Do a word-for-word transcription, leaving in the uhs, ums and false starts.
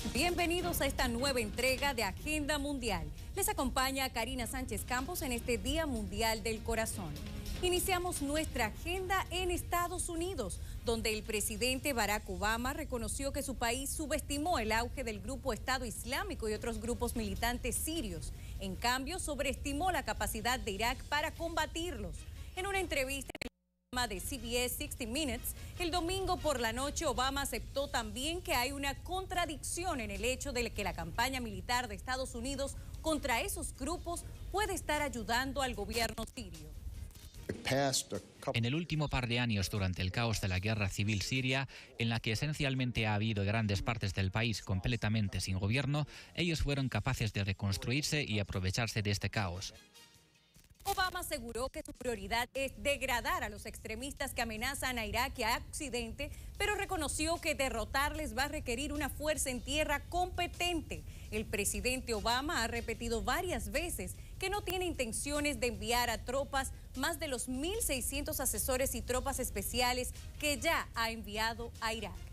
Bienvenidos a esta nueva entrega de Agenda Mundial. Les acompaña Karina Sánchez Campos en este Día Mundial del Corazón. Iniciamos nuestra agenda en Estados Unidos, donde el presidente Barack Obama reconoció que su país subestimó el auge del grupo Estado Islámico y otros grupos militantes sirios. En cambio, sobreestimó la capacidad de Irak para combatirlos. En una entrevista en el programa de C B S sesenta Minutes, el domingo por la noche, Obama aceptó también que hay una contradicción en el hecho de que la campaña militar de Estados Unidos contra esos grupos puede estar ayudando al gobierno sirio. En el último par de años, durante el caos de la guerra civil siria, en la que esencialmente ha habido grandes partes del país completamente sin gobierno, ellos fueron capaces de reconstruirse y aprovecharse de este caos. Obama aseguró que su prioridad es degradar a los extremistas que amenazan a Irak y a Occidente, pero reconoció que derrotarles va a requerir una fuerza en tierra competente. El presidente Obama ha repetido varias veces que no tiene intenciones de enviar a tropas más de los mil seiscientos asesores y tropas especiales que ya ha enviado a Irak.